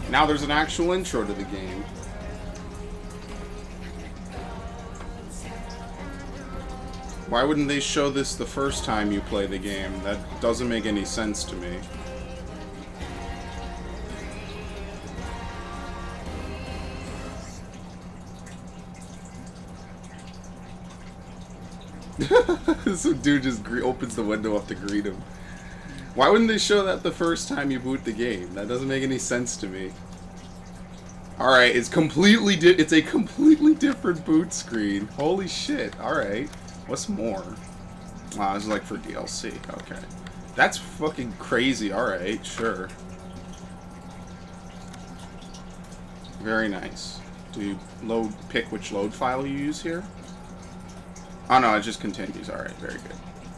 Now there's an actual intro to the game. Why wouldn't they show this the first time you play the game? That doesn't make any sense to me. Some dude just opens the window up to greet him. Why wouldn't they show that the first time you boot the game? That doesn't make any sense to me. Alright, it's it's a completely different boot screen. Holy shit. Alright. What's more? Wow, it's like for DLC. Okay. That's fucking crazy. Alright, sure. Very nice. Do you pick which load file you use here? Oh no, it just continues. Alright, very good.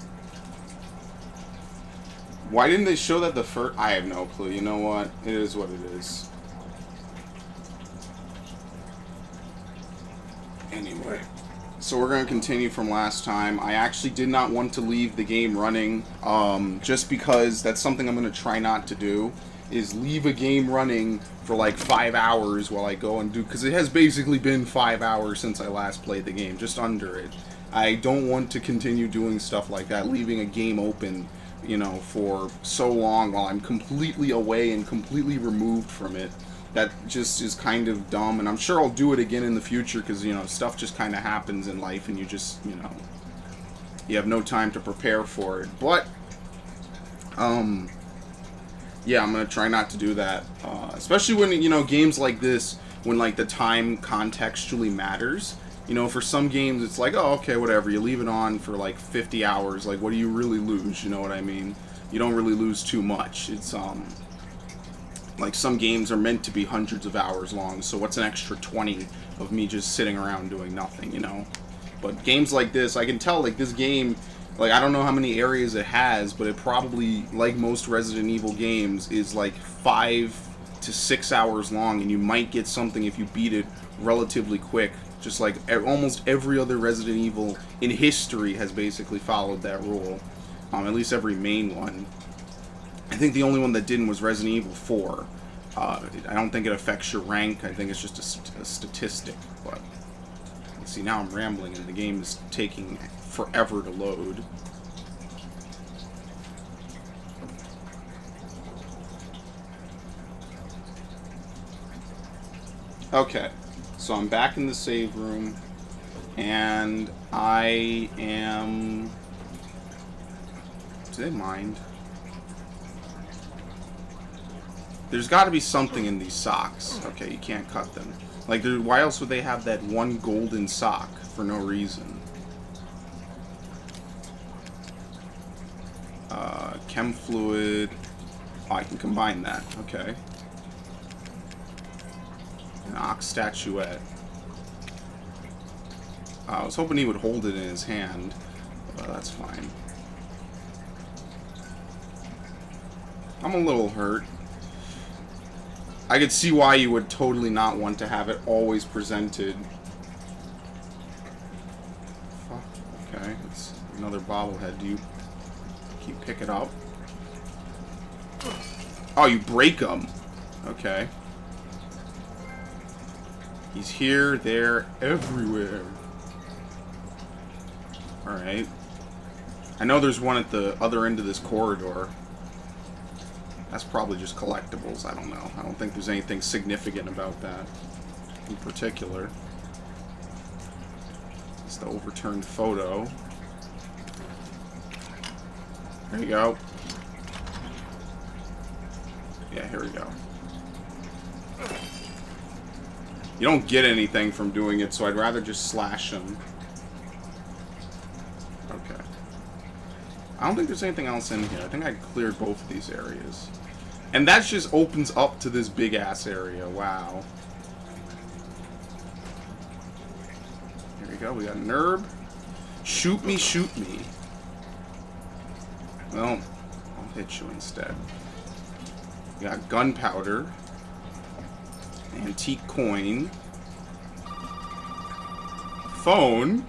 Why didn't they show that the first... I have no clue. You know what? It is what it is. Anyway. So we're going to continue from last time. I actually did not want to leave the game running. Just because that's something I'm going to try not to do. Is leave a game running for like 5 hours while I go and do... Because it has basically been 5 hours since I last played the game. Just under it. I don't want to continue doing stuff like that, leaving a game open, you know, for so long while I'm completely away and completely removed from it. That just is kind of dumb, and I'm sure I'll do it again in the future because, you know, stuff just kind of happens in life and you just, you know, you have no time to prepare for it. But, yeah, I'm going to try not to do that, especially when, you know, games like this, when, like, the time contextually matters. You know, for some games, it's like, oh, okay, whatever. You leave it on for, like, 50 hours. Like, what do you really lose? You know what I mean? You don't really lose too much. It's, like, some games are meant to be hundreds of hours long, so what's an extra 20 of me just sitting around doing nothing, you know? But games like this, I can tell, like, this game, like, I don't know how many areas it has, but it probably, like most Resident Evil games, is, like, 5 to 6 hours long, and you might get something if you beat it relatively quick. Just like almost every other Resident Evil in history has basically followed that rule. At least every main one. I think the only one that didn't was Resident Evil 4. I don't think it affects your rank. I think it's just a statistic. But see, now I'm rambling and the game is taking forever to load. Okay. So I'm back in the save room, and I am... Do they mind? There's got to be something in these socks. Okay, you can't cut them. Like, why else would they have that one golden sock for no reason? Chem fluid. Oh, I can combine that. Okay. An ox statuette. I was hoping he would hold it in his hand, but that's fine. I'm a little hurt. I could see why you would totally not want to have it always presented. Fuck. Okay, it's another bobblehead. Do you pick it up? Oh, you break them. Okay. He's here, there, everywhere. Alright. I know there's one at the other end of this corridor. That's probably just collectibles, I don't know. I don't think there's anything significant about that in particular. It's the overturned photo. There you go. Yeah, here we go. You don't get anything from doing it, so I'd rather just slash him. Okay. I don't think there's anything else in here. I think I cleared both of these areas. And that just opens up to this big-ass area. Wow. Here we go. We got an herb. Shoot me, shoot me. Well, I'll hit you instead. We got gunpowder. Antique coin. Phone.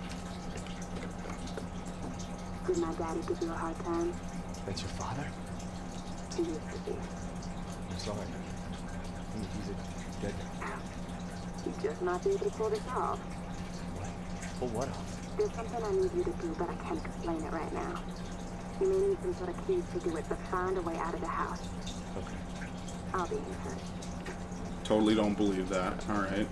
Did my daddy give you a hard time? That's your father? He used to be. I'm sorry. He's a dead guy. You just might be able to pull this off. What? Pull what off? There's something I need you to do, but I can't explain it right now. You may need some sort of keys to do it, but find a way out of the house. Okay. I'll be in touch. Totally don't believe that. Alright.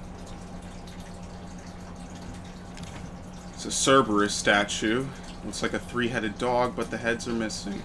It's a Cerberus statue. Looks like a three-headed dog, but the heads are missing.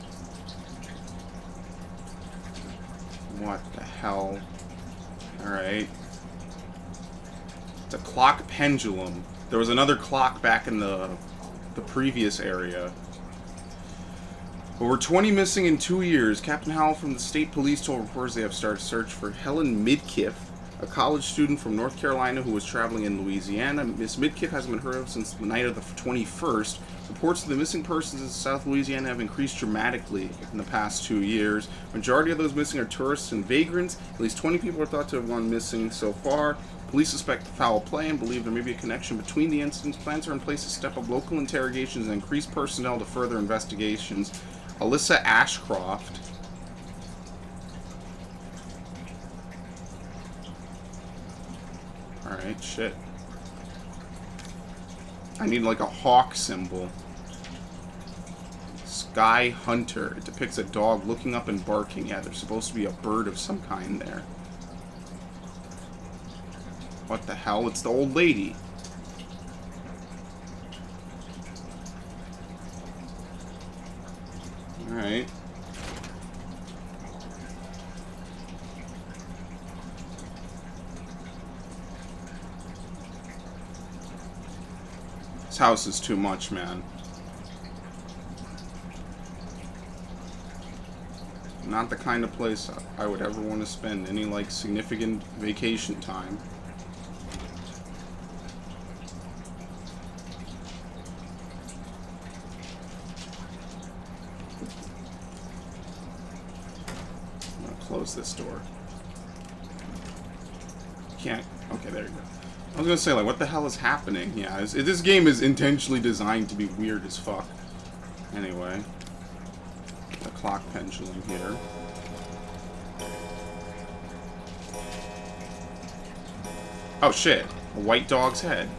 What the hell? Alright. It's a clock pendulum. There was another clock back in the previous area. Over 20 missing in 2 years. Captain Howell from the state police told reporters they have started a search for Helen Midkiff, a college student from North Carolina who was traveling in Louisiana. Miss Midkiff hasn't been heard of since the night of the 21st. Reports of the missing persons in South Louisiana have increased dramatically in the past 2 years. Majority of those missing are tourists and vagrants. At least 20 people are thought to have gone missing so far. Police suspect foul play and believe there may be a connection between the incidents. Plans are in place to step up local interrogations and increase personnel to further investigations. Alyssa Ashcroft. Alright, shit. I need like a hawk symbol. Sky Hunter. It depicts a dog looking up and barking. Yeah, there's supposed to be a bird of some kind there. What the hell? It's the old lady. Alright. This house is too much, man. Not the kind of place I would ever want to spend any, like, significant vacation time. Close this door. Can't. Okay, there you go. I was gonna say, like, what the hell is happening? Yeah, this game is intentionally designed to be weird as fuck. Anyway, the clock pendulum here. Oh shit! A white dog's head.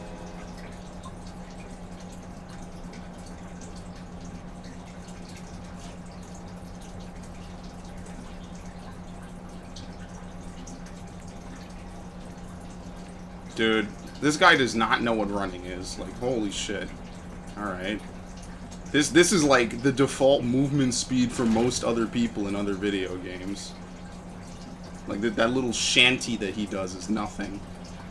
Dude, this guy does not know what running is. Like, holy shit. Alright. This is like the default movement speed for most other people in other video games. Like, that little shanty that he does is nothing.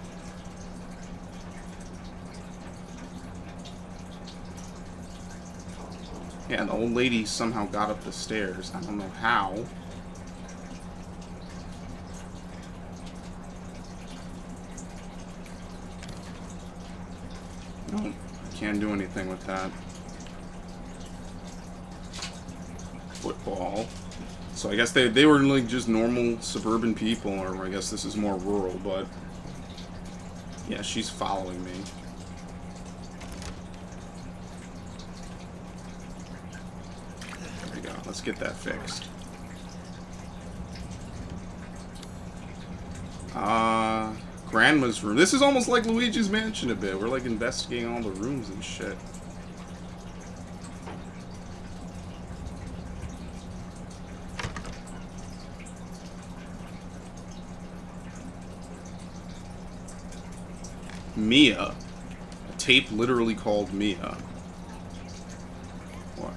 Yeah, the old lady somehow got up the stairs. I don't know how. No, I can't do anything with that. Football. So I guess they were like just normal suburban people, or I guess this is more rural, but yeah, she's following me. There we go. Let's get that fixed. Grandma's room. This is almost like Luigi's Mansion a bit. We're like investigating all the rooms and shit. Mia. A tape literally called Mia. What?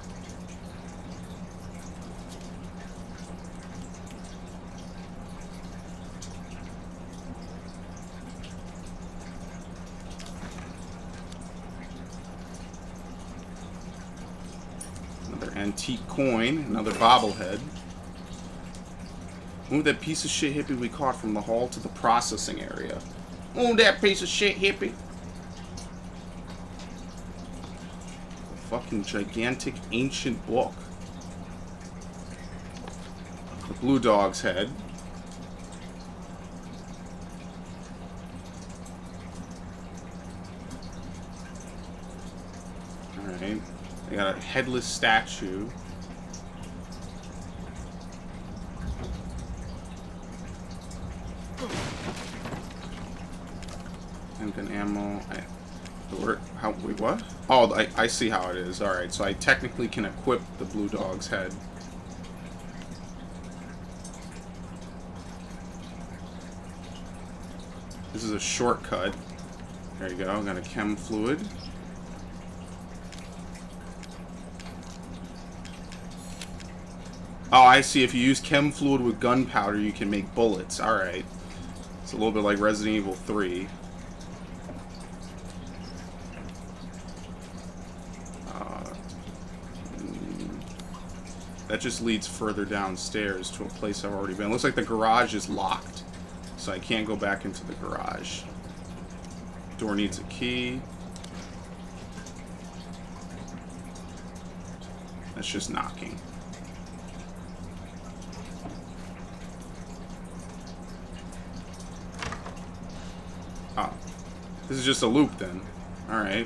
Antique coin, another bobblehead. Move that piece of shit hippie we caught from the hall to the processing area. Move that piece of shit hippie. A fucking gigantic ancient book. The blue dog's head. Alright. They got a headless statue. Handgun ammo. Wait, what? Oh, I see how it is. Alright, so I technically can equip the blue dog's head. This is a shortcut. There you go. I got a chem fluid. Oh, I see. If you use chem fluid with gunpowder, you can make bullets. Alright. It's a little bit like Resident Evil 3. That just leads further downstairs to a place I've already been. It looks like the garage is locked, so I can't go back into the garage. Door needs a key. That's just knocking. Oh. This is just a loop then. Alright.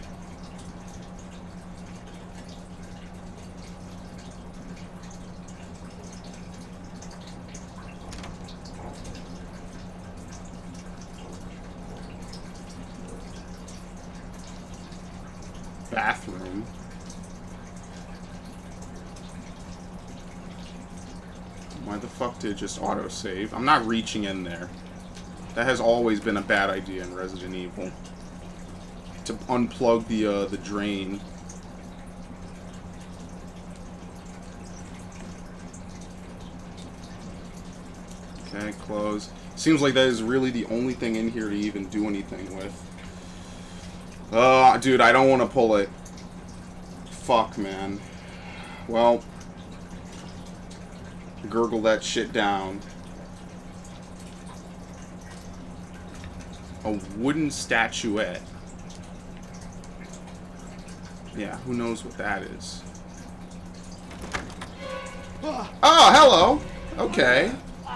Bathroom. Why the fuck did it just autosave? I'm not reaching in there. That has always been a bad idea in Resident Evil. To unplug the drain. Okay, close. Seems like that is really the only thing in here to even do anything with. Dude, I don't want to pull it. Fuck, man. Well, gurgle that shit down. A wooden statuette. Yeah, who knows what that is. Oh, hello! Okay.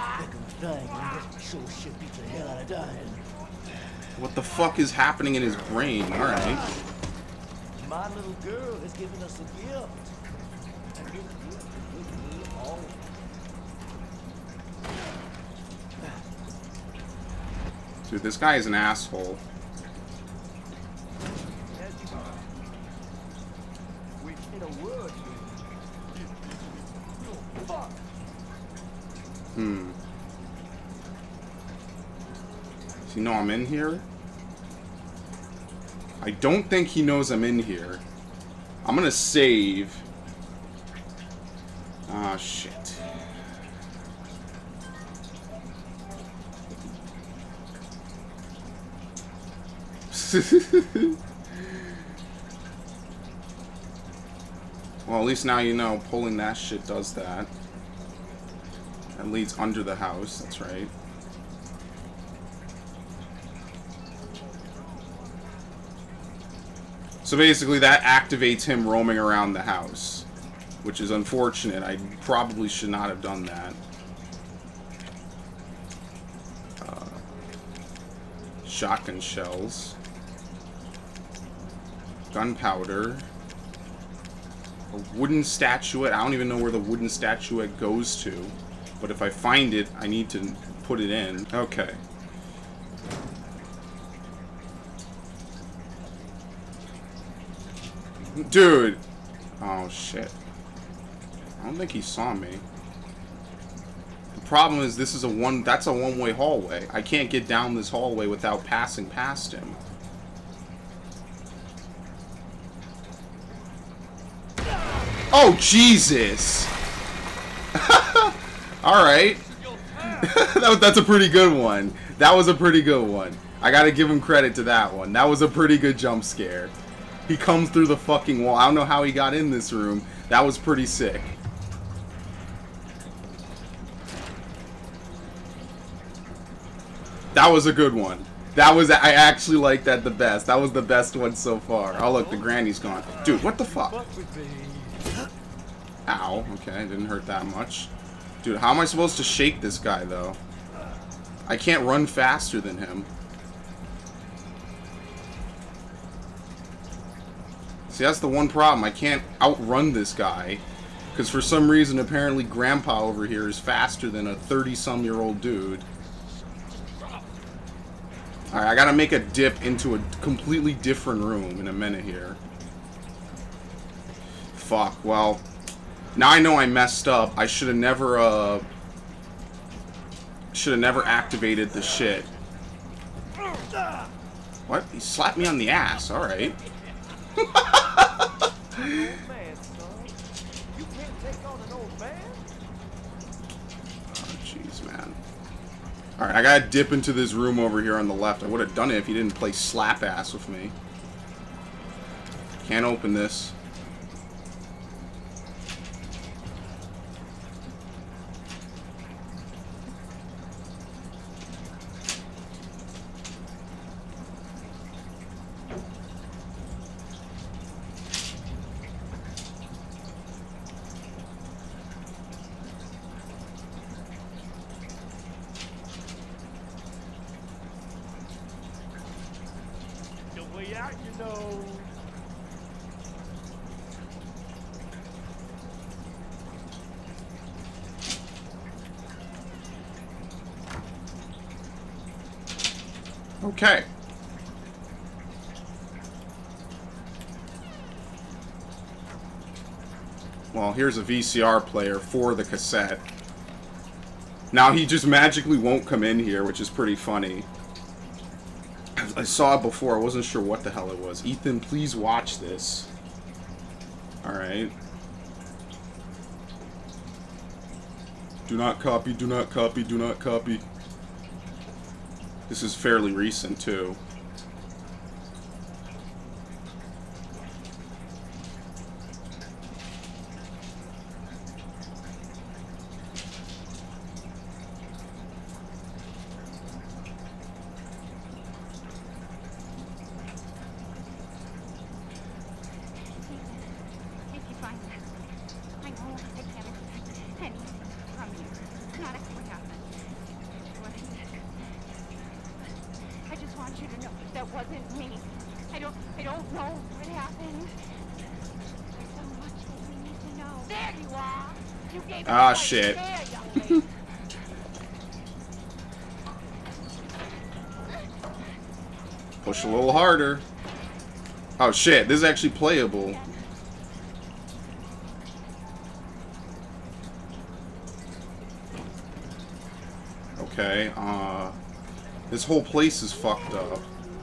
What the fuck is happening in his brain? Alright. My little girl has given us a gift. Dude, this guy is an asshole. Does he know I'm in here? I don't think he knows I'm in here. I'm gonna save. Ah, shit. Well, at least now you know pulling that shit does that. That leads under the house, that's right. So basically that activates him roaming around the house, which is unfortunate. I probably should not have done that. Shotgun shells. Gunpowder. A wooden statuette. I don't even know where the wooden statuette goes to. But if I find it, I need to put it in. Okay. Dude! Oh, shit. I don't think he saw me. The problem is this is that's a one-way hallway. I can't get down this hallway without passing past him. Oh, Jesus! Alright. That's a pretty good one. That was a pretty good one. I gotta give him credit to that one. That was a pretty good jump scare. He comes through the fucking wall. I don't know how he got in this room. That was pretty sick. That was a good one. That was, I actually like that the best. That was the best one so far. Oh look, the granny's gone. Dude, what the fuck? Ow, okay, didn't hurt that much. Dude, how am I supposed to shake this guy though? I can't run faster than him. See, that's the one problem. I can't outrun this guy. Because for some reason, apparently Grandpa over here is faster than a 30-some-year-old dude. Alright, I gotta make a dip into a completely different room in a minute here. Fuck, well... Now I know I messed up. I should have never activated the shit. What? He slapped me on the ass. Alright. Oh, jeez, man. Alright, I gotta dip into this room over here on the left. I would have done it if he didn't play slap ass with me. Can't open this. Okay. Well, here's a VCR player for the cassette. Now he just magically won't come in here, which is pretty funny. I saw it before. I wasn't sure what the hell it was. Ethan, please watch this. Alright. Do not copy, do not copy, do not copy. This is fairly recent, too. Ah, shit. Push a little harder. Oh, shit. This is actually playable. Okay, this whole place is fucked up.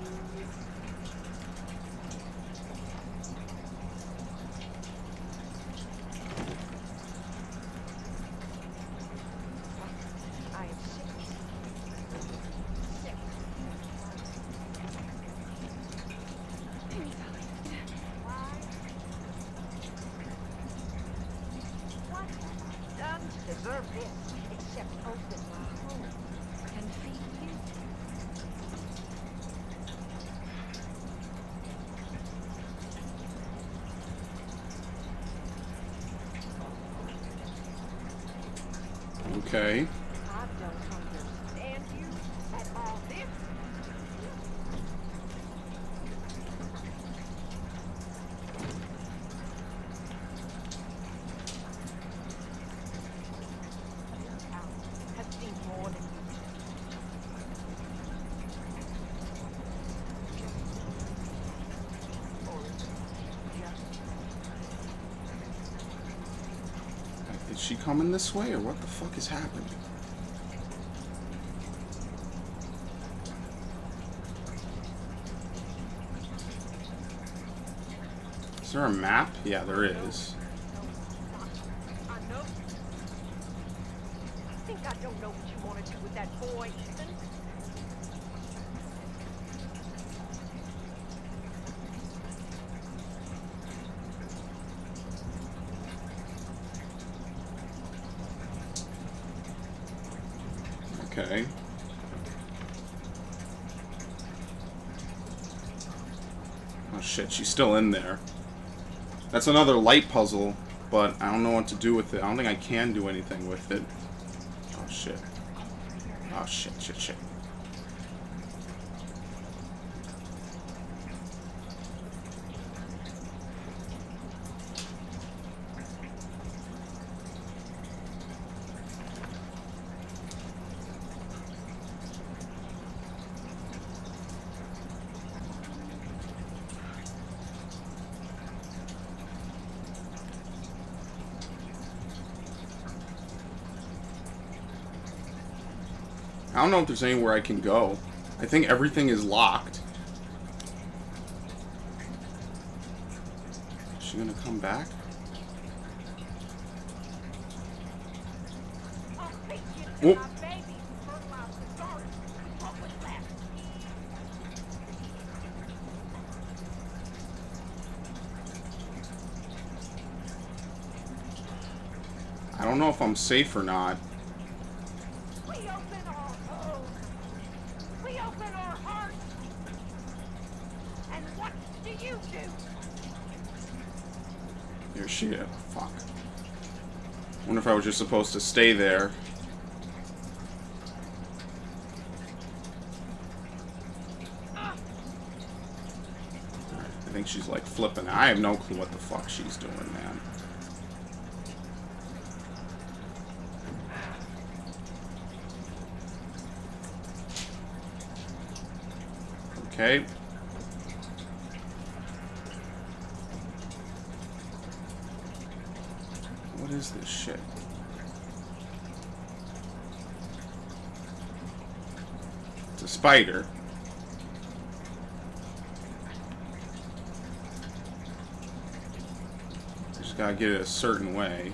Okay. Is she coming this way, or what the fuck is happening? Is there a map? Yeah, there is. I think I don't know what you want to do with that boy, Ethan. Okay. Oh shit, she's still in there. That's another light puzzle, but I don't know what to do with it. I don't think I can do anything with it. Oh shit. Oh shit, shit, shit. I don't know if there's anywhere I can go. I think everything is locked. Is she gonna come back? Whoop. I don't know if I'm safe or not. We open our homes. We open our hearts. And what do you do? Here she is. Fuck. Wonder if I was just supposed to stay there. I think she's like flipping. I have no clue what the fuck she's doing, man. Okay. What is this shit? It's a spider. Just gotta get it a certain way.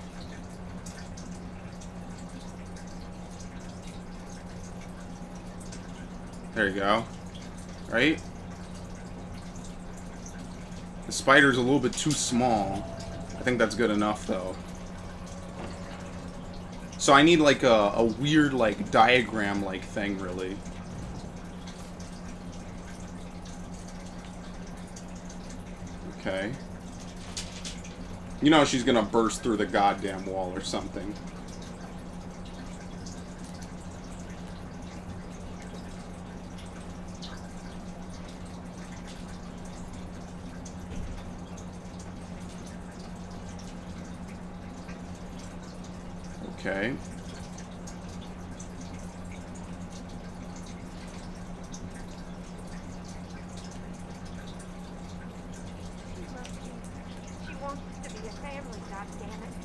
There you go. Right? The spider's a little bit too small. I think that's good enough, though. So I need, like, a weird, like, diagram-like thing, really. Okay. You know she's gonna burst through the goddamn wall or something. Okay. She wants us to be a family, goddammit.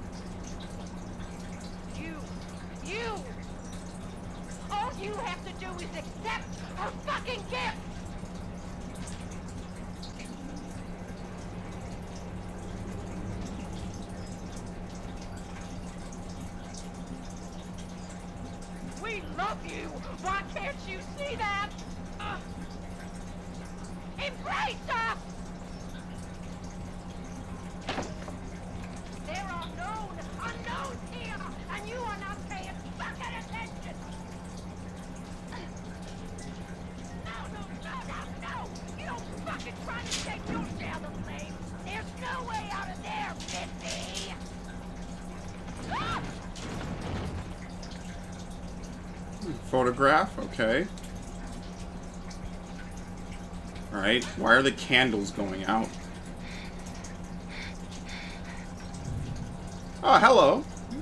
You! All you have to do is accept her fucking gift! We love you! Why can't you see that? Embrace us! There are known unknowns here, and you are not paying fucking attention! No! You don't fucking try to take your share of the blame! There's no way out of there, Missy! Ah! Photograph, okay. Alright, why are the candles going out? Oh, hello!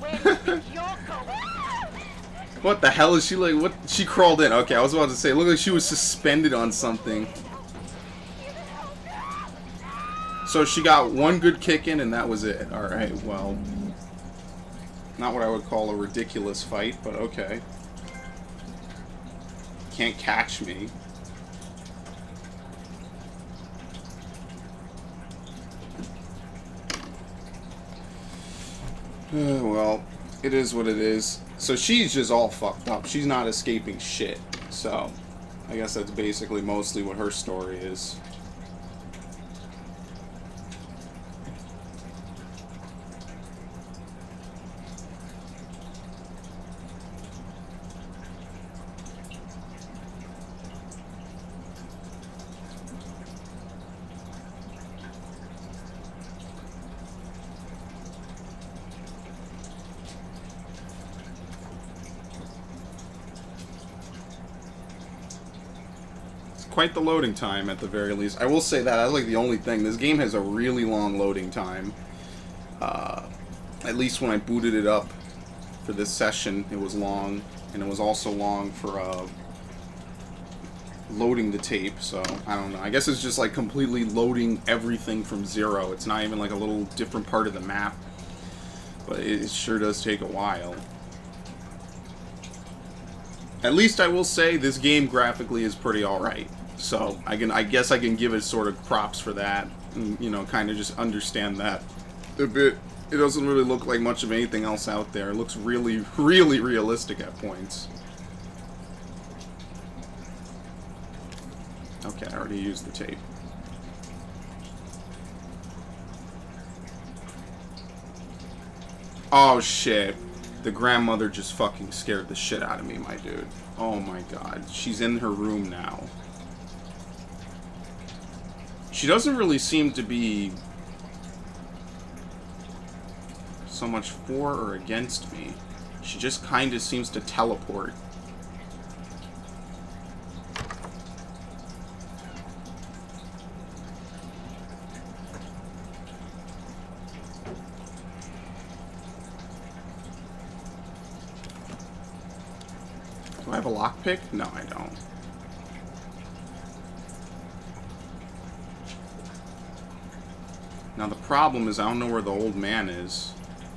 What the hell is she like? What? She crawled in. Okay, I was about to say, look like she was suspended on something. So she got one good kick in and that was it. Alright, well. Not what I would call a ridiculous fight, but okay. Can't catch me. Well, it is what it is. So she's just all fucked up. She's not escaping shit. So, I guess that's basically mostly what her story is. Quite the loading time at the very least. I will say that's like the only thing. This game has a really long loading time. At least when I booted it up for this session, it was long, and it was also long for loading the tape. So I don't know. I guess it's just like completely loading everything from zero. It's not even like a little different part of the map, but it sure does take a while. At least I will say this game graphically is pretty alright. So I guess I can give it sort of props for that. And, you know, kind of just understand that a bit. It doesn't really look like much of anything else out there. It looks really, really realistic at points. Okay, I already used the tape. Oh shit. The grandmother just fucking scared the shit out of me, my dude. Oh my god. She's in her room now. She doesn't really seem to be so much for or against me. She just kind of seems to teleport. Do I have a lockpick? No, I don't. Now the problem is I don't know where the old man is.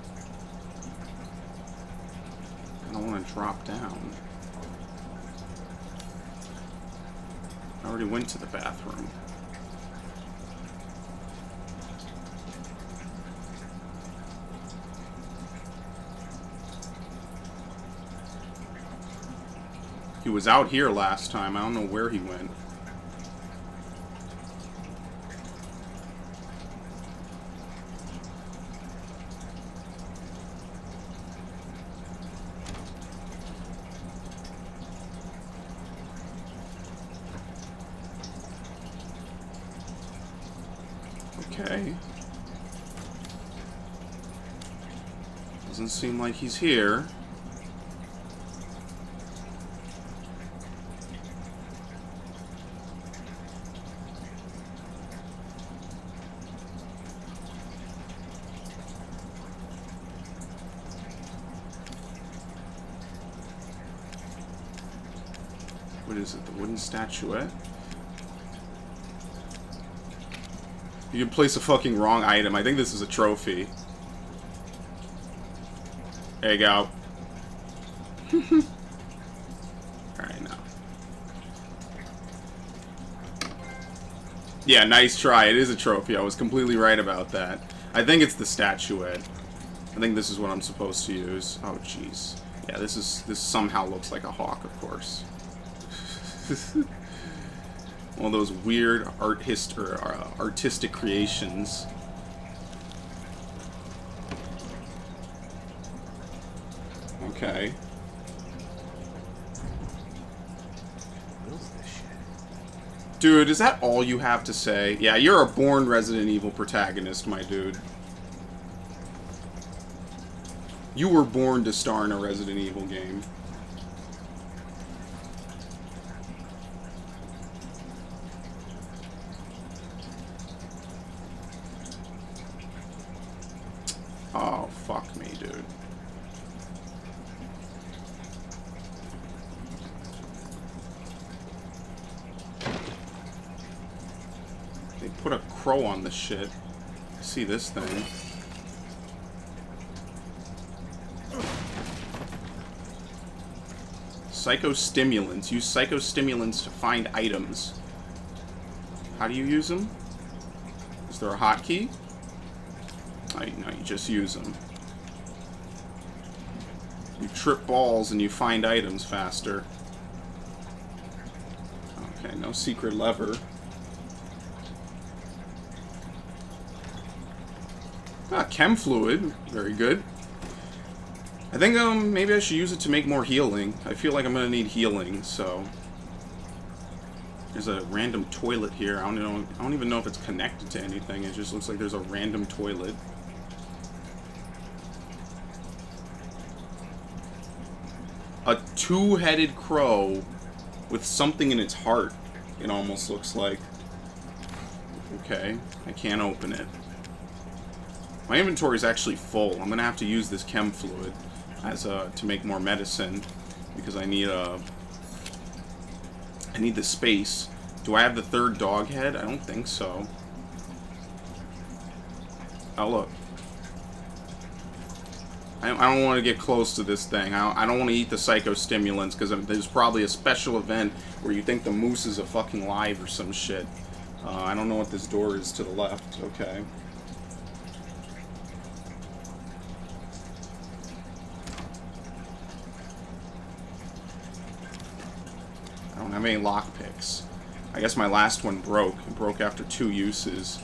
I don't want to drop down. I already went to the bathroom. He was out here last time. I don't know where he went. Okay. Doesn't seem like he's here. What is it? The wooden statuette? You can place a fucking wrong item. I think this is a trophy. There you go. Alright, now. Yeah, nice try. It is a trophy. I was completely right about that. I think it's the statuette. I think this is what I'm supposed to use. Oh, jeez. Yeah, this somehow looks like a hawk, of course. One of those weird artistic creations. Okay. Dude, is that all you have to say? Yeah, you're a born Resident Evil protagonist, my dude. You were born to star in a Resident Evil game. Oh, fuck me, dude. They put a crow on this shit. See this thing. Psychostimulants. Use psychostimulants to find items. How do you use them? Is there a hotkey? Oh, no, you just use them. You trip balls and you find items faster. Okay, no secret lever. Ah, chem fluid. Very good. I think maybe I should use it to make more healing. I feel like I'm gonna need healing, so. There's a random toilet here. I don't even know if it's connected to anything. It just looks like there's a random toilet. A two-headed crow with something in its heart, it almost looks like. Okay, I can't open it. My inventory is actually full. I'm gonna have to use this chem fluid as to make more medicine because I need the space. Do I have the third dog head? I don't think so. Oh look. I don't want to get close to this thing. I don't want to eat the psychostimulants, because there's probably a special event where you think the moose is a fucking live or some shit. I don't know what this door is to the left. Okay. I don't have any lockpicks. I guess my last one broke. It broke after 2 uses.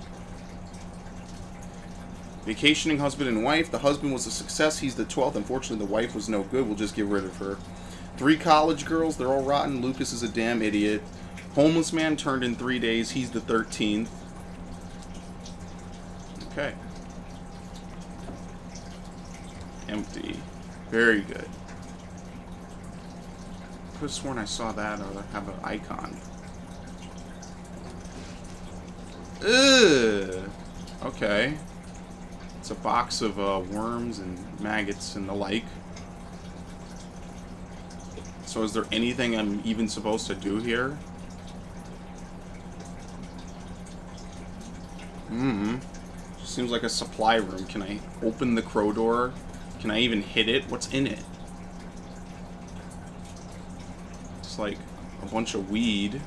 Vacationing husband and wife. The husband was a success. He's the 12th. Unfortunately, the wife was no good. We'll just get rid of her. 3 college girls. They're all rotten. Lucas is a damn idiot. Homeless man turned in 3 days. He's the 13th. Okay. Empty. Very good. I could have sworn I saw that or have an icon. Ugh. Okay. It's a box of worms and maggots and the like. So is there anything I'm even supposed to do here? Seems like a supply room. Can I open the crow door? Can I even hit it? What's in it? It's like a bunch of weed.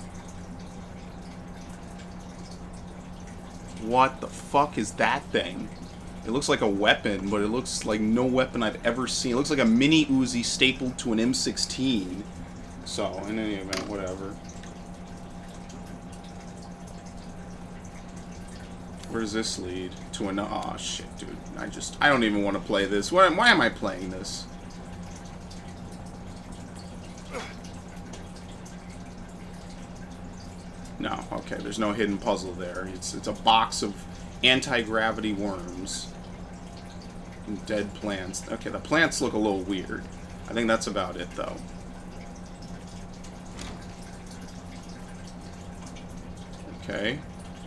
What the fuck is that thing? It looks like a weapon, but it looks like no weapon I've ever seen. It looks like a mini Uzi stapled to an M16. So, in any event, whatever. Where does this lead? To an... Aw, shit, dude. I don't even want to play this. Why am I playing this? No, okay, there's no hidden puzzle there. It's a box of anti-gravity worms. And dead plants. Okay, the plants look a little weird. I think that's about it, though. Okay.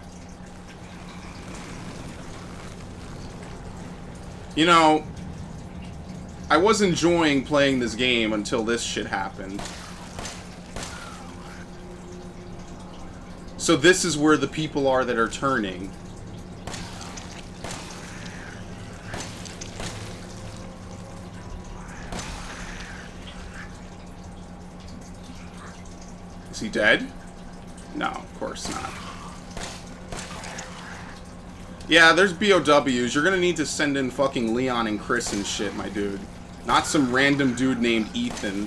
You know, I was enjoying playing this game until this shit happened. So this is where the people are that are turning. Is he dead? No, of course not. Yeah, there's BOWs. You're gonna need to send in fucking Leon and Chris and shit, my dude. Not some random dude named Ethan.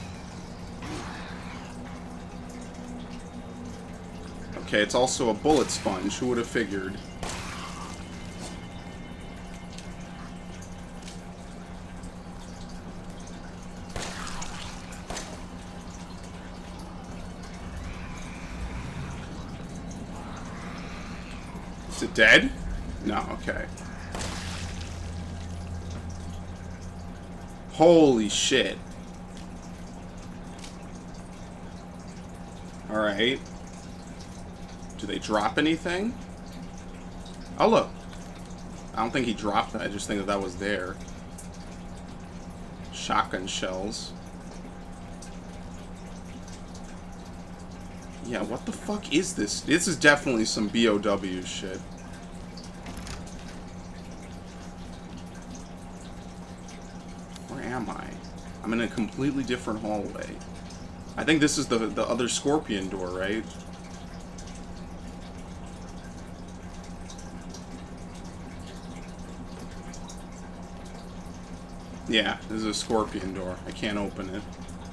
Okay, it's also a bullet sponge. Who would have figured? Is it dead? No, okay. Holy shit. Alright. Do they drop anything? Oh, look. I don't think he dropped that. I just think that was there. Shotgun shells. Yeah, what the fuck is this? This is definitely some BOW shit. Where am I? I'm in a completely different hallway. I think this is the other scorpion door, right? Yeah, this is a scorpion door. I can't open it.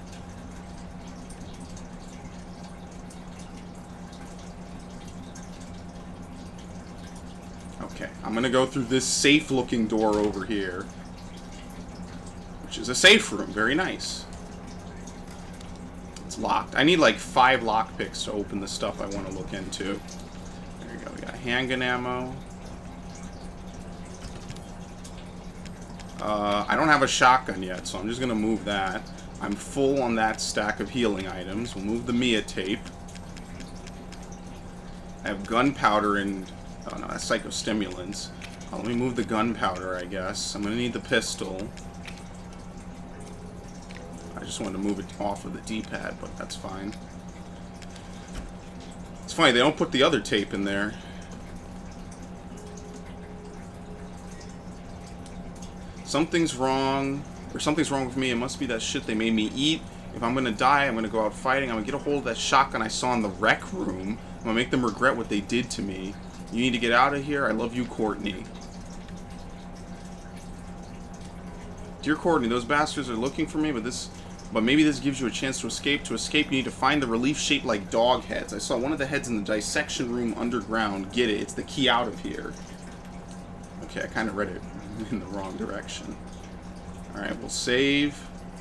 Okay, I'm gonna go through this safe-looking door over here. Which is a safe room. Very nice. It's locked. I need like 5 lockpicks to open the stuff I want to look into. There you go. We got handgun ammo. I don't have a shotgun yet, so I'm just gonna move that. I'm full on that stack of healing items. We'll move the Mia tape. I have gunpowder and... oh no, that's psychostimulants. Let me move the gunpowder, I guess. I'm gonna need the pistol. I just wanted to move it off of the D-pad, but that's fine. It's funny, they don't put the other tape in there. Something's wrong, or something's wrong with me. It must be that shit they made me eat. If I'm gonna die, I'm gonna go out fighting. I'm gonna get a hold of that shotgun I saw in the rec room. I'm gonna make them regret what they did to me. You need to get out of here. I love you, Courtney. Dear Courtney, those bastards are looking for me, but maybe this gives you a chance to escape. To escape, you need to find the relief shaped like dog heads. I saw one of the heads in the dissection room underground. Get it. It's the key out of here. Okay, I kind of read it in the wrong direction. Alright, we'll save.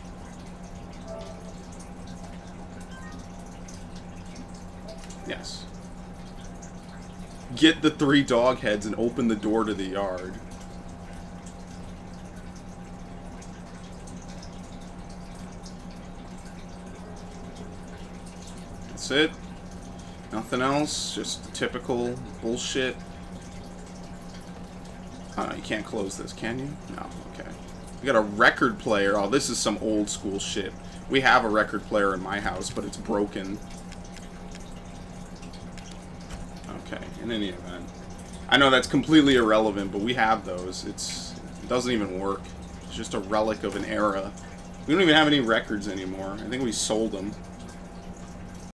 Yes. Get the 3 dog heads and open the door to the yard. That's it. Nothing else. Just typical bullshit. Oh, no, you can't close this, can you? No, okay. We got a record player. Oh, this is some old school shit. We have a record player in my house, but it's broken. Okay, in any event. I know that's completely irrelevant, but we have those. It doesn't even work. It's just a relic of an era. We don't even have any records anymore. I think we sold them.